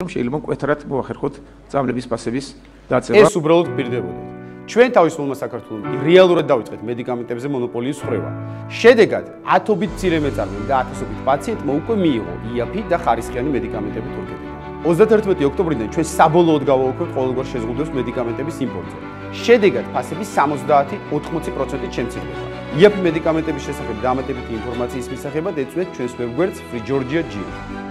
შეიძლება მკვეთრად მოახერხოთ წამლების პასების დაწევა. ეს უბრალოდ პირდებოდეთ. ჩვენ თავისუფლმა საქართველოსში რეალურად დავიწყეთ მედიკამენტებზე მონოპოლიის ხრევა. შედეგად, ათობით მცირე მეწარმემ და ათასობით პაციენტმა უკვე მიიღო იაფი და ხარისხიანი მედიკამენტები თურქეთიდან. 31 ოქტომბრიდან ჩვენ საბოლოოდ გავაუქმებთ ყოველგვარ შეზღუდვებს მედიკამენტების იმპორტზე. შედეგად, ფასების 70-80%-ით შემცირდება. იაფი მედიკამენტების შესახებ დამატებითი ინფორმაციის მისაღებად ეწვიეთ ჩვენს ვებგვერდს Free Georgia G.